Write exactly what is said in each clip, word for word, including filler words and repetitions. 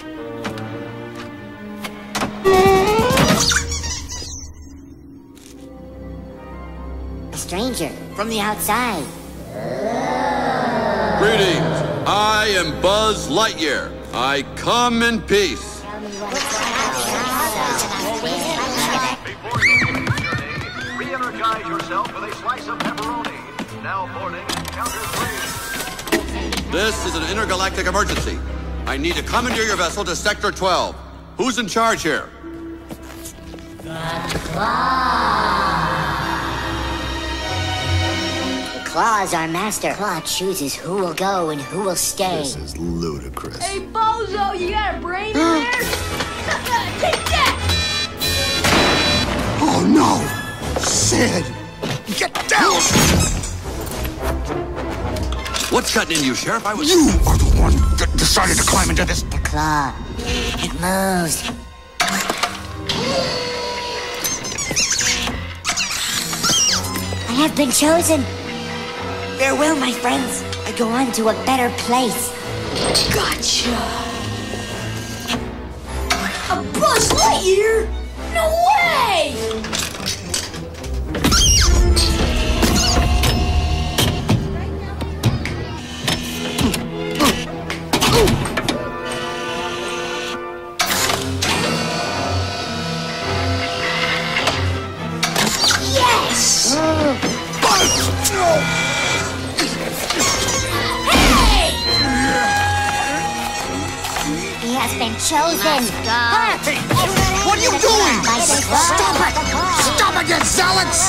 A stranger from the outside. Greetings. I am Buzz Lightyear. I come in peace. Before you leave the journey, re-energize yourself with a slice of pepperoni. Now boarding counter three. This is an intergalactic emergency. I need to commandeer your vessel to Sector twelve. Who's in charge here? Claw is our master. Claw chooses who will go and who will stay. This is ludicrous. Hey, Bozo, you got a brain in there? Take that! Oh no! Sid! Get down! What's gotten into you, Sheriff? I was... You are the one that decided to climb into this... The claw. It moves. I have been chosen. Farewell, my friends. I go on to a better place. Gotcha! A Buzz Lightyear? No way! Yes! Buzz! No! He has been chosen. Hey, what are you doing? Stop it! Stop it, you zealots!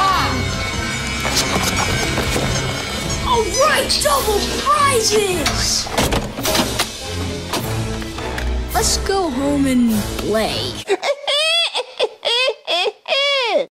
All right, double prizes! Let's go home and play.